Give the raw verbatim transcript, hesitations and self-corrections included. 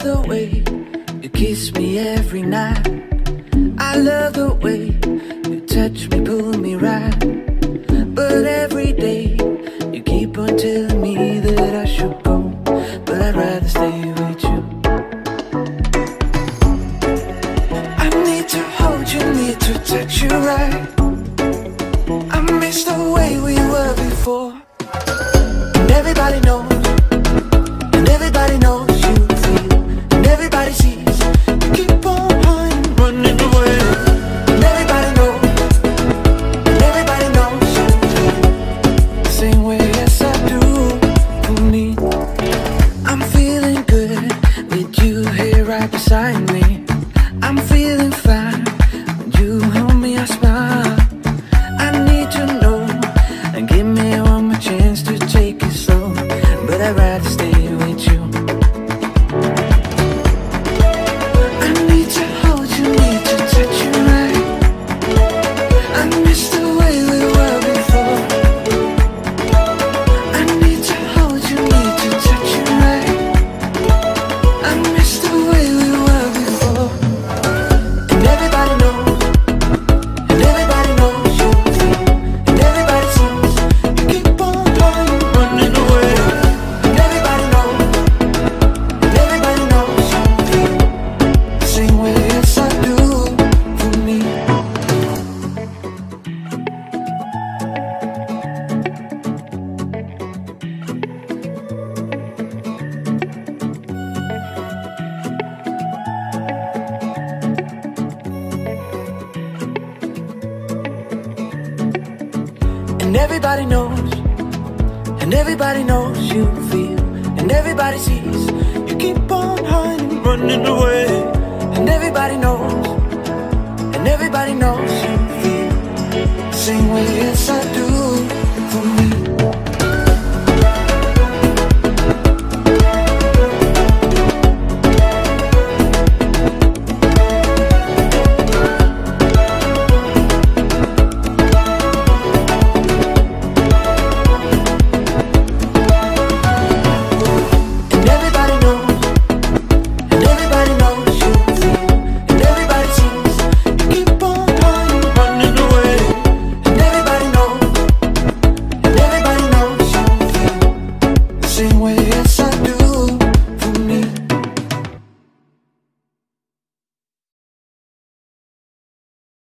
the way you kiss me every night. I love the way you touch me, pull me right. But every day you keep on telling me that I should go, but I'd rather stay with you. I need to hold you, need to touch you right. I miss the way we were before. And everybody knows, and everybody knows you feel, and everybody sees you keep on running, running away. And everybody knows, and everybody knows you feel the same way as I do for me. I'm feeling good with you here right beside me. I'm feeling fine when you hold me, I smile. I need to know and give me one more chance to take it slow, but I'd rather stay with you. I need to hold you, need to touch you right. I miss the way we were before. I need to hold you, need to touch you right. I miss the way we were before. And everybody knows, and everybody knows you feel, and everybody sees you keep on running, running away. And everybody knows, and everybody knows you feel the same way as I do for me. And everybody knows, and everybody knows you feel, and everybody sees you keep on running, running away. And everybody knows, and everybody knows you feel the same way as I do